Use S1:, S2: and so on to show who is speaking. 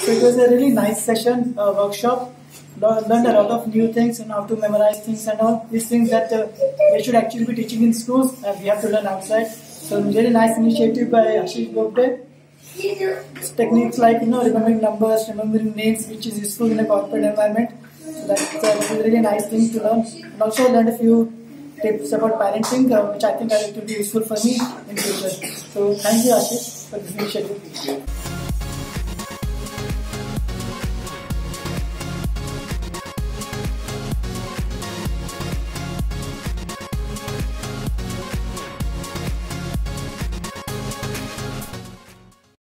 S1: So it was a really nice session, workshop. Learned a lot of new things and how to memorize things and all these things that they should actually be teaching in schools and we have to learn outside. So really nice initiative by Ashish Bobade. Techniques like remembering numbers, remembering names, which is useful in a corporate environment. So that's a really nice thing to learn. And also learned a few tips about parenting, which I think will be useful for me in future. So thank you, Ashish, for this initiative.